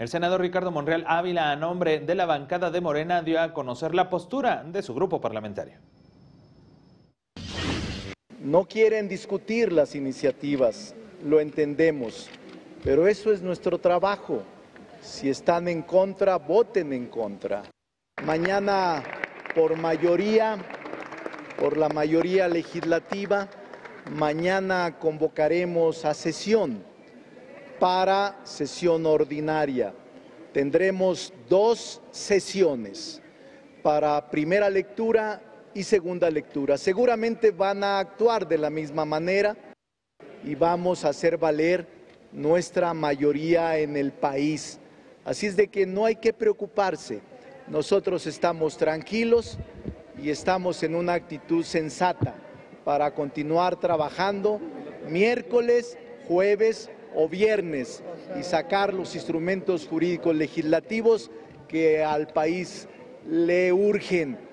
El senador Ricardo Monreal Ávila, a nombre de la bancada de Morena, dio a conocer la postura de su grupo parlamentario. No quieren discutir las iniciativas, lo entendemos, pero eso es nuestro trabajo. Si están en contra, voten en contra. Mañana, por la mayoría legislativa, mañana convocaremos a sesión para sesión ordinaria. Tendremos 2 sesiones para primera lectura y segunda lectura. Seguramente van a actuar de la misma manera y vamos a hacer valer nuestra mayoría en el país. Así es de que no hay que preocuparse. Nosotros estamos tranquilos y estamos en una actitud sensata para continuar trabajando miércoles, jueves o viernes y sacar los instrumentos jurídicos legislativos que al país le urgen.